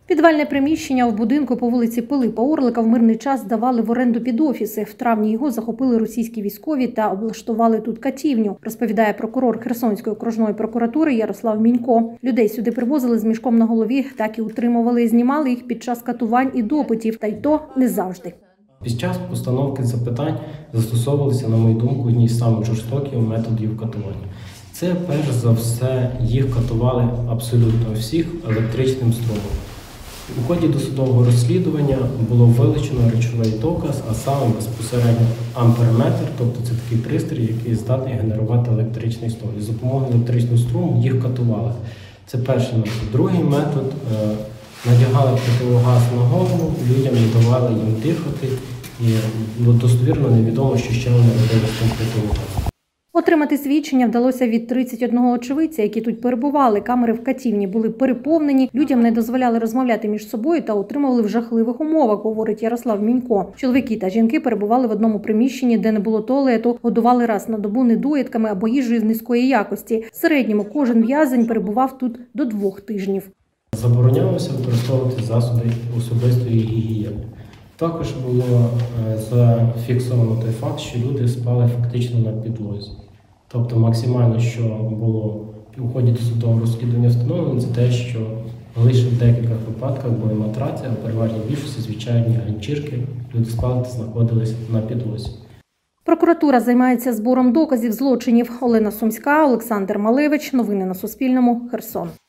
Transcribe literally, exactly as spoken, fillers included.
Підвальне приміщення в будинку по вулиці Пилипа Орлика в мирний час здавали в оренду під офіси. В травні його захопили російські військові та облаштували тут катівню, розповідає прокурор Херсонської окружної прокуратури Ярослав Мінько. Людей сюди привозили з мішком на голові, так і утримували і знімали їх під час катувань і допитів, та й то не завжди. Під час постановки запитань застосовувалися, на мою думку, одні з самих жорстоких методів катування. Це, перш за все, їх катували абсолютно всіх електричним струмом. У ході досудового розслідування було вилучено речовий доказ, а саме безпосередньо амперметр, тобто це такий пристрій, який здатний генерувати електричний струм. І за допомогою електричного струму їх катували. Це перший метод. Другий метод – надягали противогаз на голову, людям не давали їм дихати, і достовірно невідомо, що ще вони робили з тим противогазом. Отримати свідчення вдалося від тридцяти одного очевидця, які тут перебували. Камери в катівні були переповнені, людям не дозволяли розмовляти між собою та утримували в жахливих умовах, говорить Ярослав Мінько. Чоловіки та жінки перебували в одному приміщенні, де не було туалету, годували раз на добу недоїдками або їжею з низької якості. В середньому кожен в'язень перебував тут до двох тижнів. Заборонялося використовувати засоби особистої гігієни. Також було зафіксовано той факт, що люди спали фактично на підлозі. Тобто максимально, що було у ході досудового розслідування встановлено, це те, що лише в декілька випадках були матраці, а в переважній більшості звичайні ганчірки, люди спали та знаходились на підлозі. Прокуратура займається збором доказів злочинів. Олена Сумська, Олександр Малевич. Новини на Суспільному. Херсон.